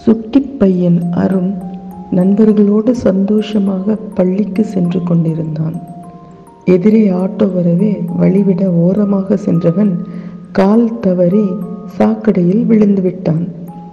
சுட்டிப் பையன் அருண் நண்பர்களோடு சந்தோஷமாக பள்ளிக்கு சென்று கொண்டிருந்தான். எதிரே ஆட்டோ வரவே வழிவிட ஓரமாக சென்றவன் கால் தவறி சாக்கடையில் விழுந்து விட்டான்.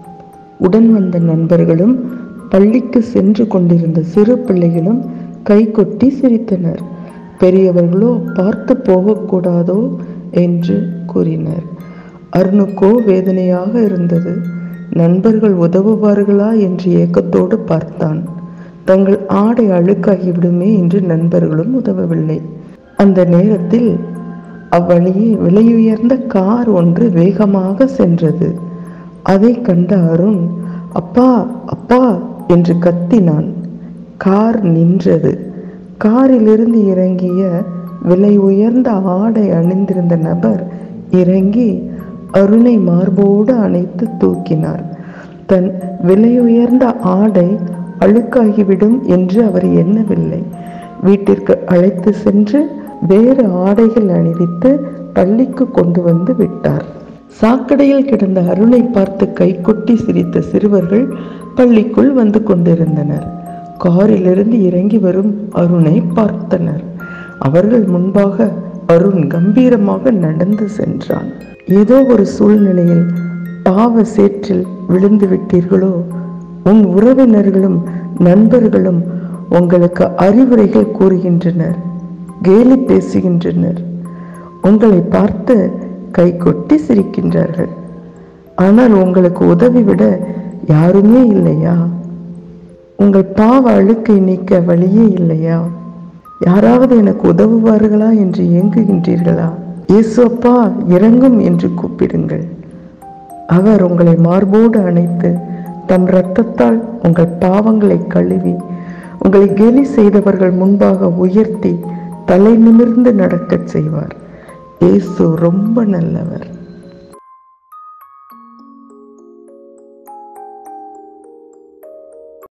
உடன் வந்த நண்பர்களும் பள்ளிக்கு சென்று கொண்டிருந்த சிறு பிள்ளைகளும் கை கொட்டி சிரித்தனர். பெரியவர்களோ பார்த்து போகக்கூடாதோ என்று கூறினர். அருணுக்கோ வேதனையாக இருந்தது. நண்பர்கள் உதவுவார்களா என்று ஏக்கத்தோடு பார்த்தான். தங்கள் ஆடை அழுக்காகிவிடுமே என்று நண்பர்களும் உதவவில்லை. அந்த நேரத்தில் அவ்வழியே விலையுயர்ந்த கார் ஒன்று வேகமாக சென்றது. அதை கண்ட அருண் அப்பா அப்பா என்று கத்தினான். கார் நின்றது. காரிலிருந்து இறங்கிய விலை உயர்ந்த ஆடை அணிந்திருந்த நபர் இறங்கி அருணை மார்போடு அணைத்து தூக்கினார். தன் விலையுயர்ந்த ஆடை அழுக்காகிவிடும் என்று அவர் எண்ணவில்லை. வீட்டிற்கு அழைத்து சென்று வேறு ஆடைகள் அணிவித்து பள்ளிக்கு கொண்டு வந்து விட்டார். சாக்கடையில் கிடந்த அருணை பார்த்து கைகொட்டி சிரித்த சிறுவர்கள் பள்ளிக்குள் வந்து கொண்டிருந்தனர். காரிலிருந்து இறங்கி வரும் அருணை பார்த்தனர். அவர்கள் முன்பாக அருண் கம்பீரமாக நடந்து சென்றான். ஏதோ ஒரு சூழ்நிலையில் பாவ சேற்றில் விழுந்து விட்டீர்களோ? உன் உறவினர்களும் நண்பர்களும் உங்களுக்கு அறிவுரைகள் கூறுகின்றனர், கேலி பேசுகின்றனர், உங்களை பார்த்து கை கொட்டி சிரிக்கின்றார்கள். ஆனால் உங்களுக்கு உதவி விட யாருமே இல்லையா? உங்கள் பாவ அழுக்கை நீக்க வழியே இல்லையா? யாராவது எனக்கு உதவுவார்களா என்று ஏங்குகின்றீர்களா? இயேசு அப்பா இறங்கும் என்று கூப்பிடுங்கள். அவர் உங்களை மார்போடு அணைத்து தம் இரத்தத்தால் உங்கள் பாவங்களை கழுவி உங்களை கேலி செய்தவர்கள் முன்பாக உயர்த்தி தலை நிமிர்ந்து நடக்கச் செய்வார். இயேசு ரொம்ப நல்லவர்.